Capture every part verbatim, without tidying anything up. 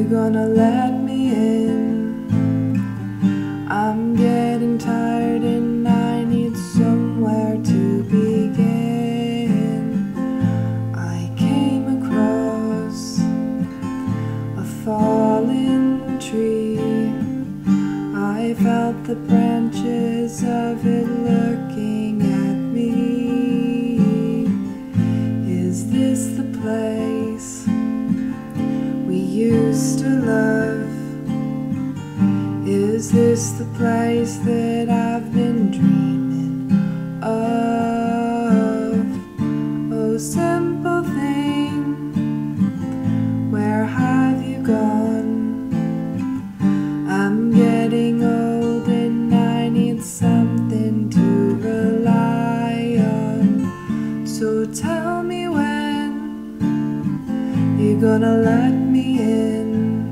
you gonna let me in? I'm getting tired and I need somewhere to begin. I came across a fallen tree. I felt the branches of it looking at me. Is this the place we used to love? Is this the place that I've been dreaming of? Oh, simple thing, where have you gone? I'm getting old and I need something to rely on. So tell me when you're gonna let me in.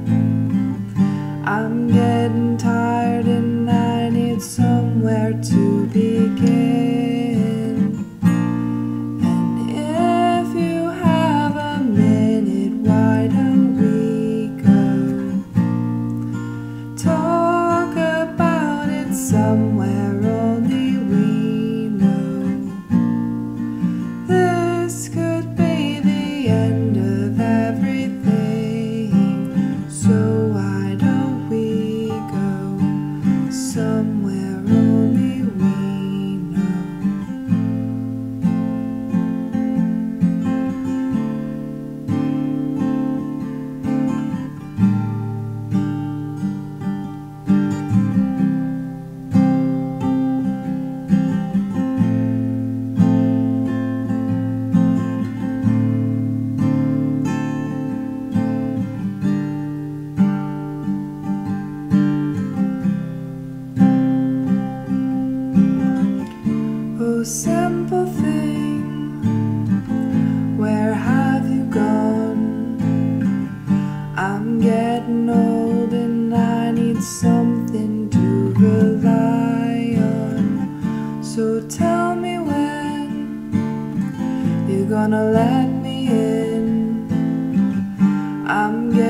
I'm getting tired and I need somewhere to begin. And if you have a minute, why don't we go talk about it somewhere only we know? This could be the end of everything, so why don't we go somewhere only we know? Oh, simple thing, where have you gone? I'm getting old and I need something to rely on. So tell me when you're gonna let me in. I'm getting